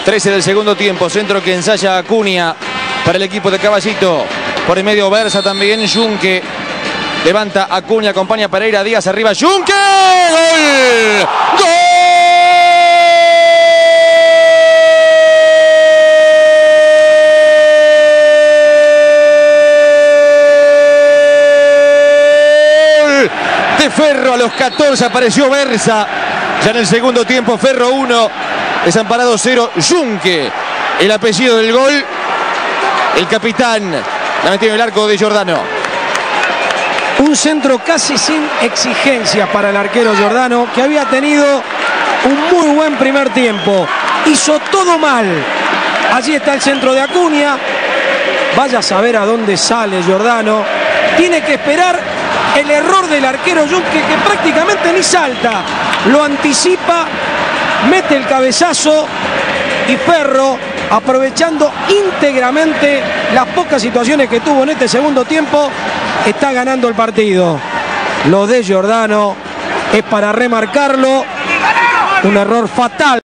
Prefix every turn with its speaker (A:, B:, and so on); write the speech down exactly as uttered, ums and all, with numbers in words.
A: trece del segundo tiempo. Centro que ensaya Acuña para el equipo de Caballito. Por el medio Versa también. Junque levanta Acuña, acompaña Pereira. Díaz arriba. Junque. ¡Gol! ¡Gol! De Ferro a los catorce apareció Versa. Ya en el segundo tiempo, Ferro uno, Desamparado cero. Junque, el apellido del gol. El capitán la metió en el arco de Giordano.
B: Un centro casi sin exigencias para el arquero Giordano, que había tenido un muy buen primer tiempo. Hizo todo mal. Allí está el centro de Acuña. Vaya a saber a dónde sale Giordano. Tiene que esperar el error del arquero Junque, que prácticamente ni salta. Lo anticipa, mete el cabezazo y Ferro, aprovechando íntegramente las pocas situaciones que tuvo en este segundo tiempo, está ganando el partido. Lo de Giordano es para remarcarlo. Un error fatal.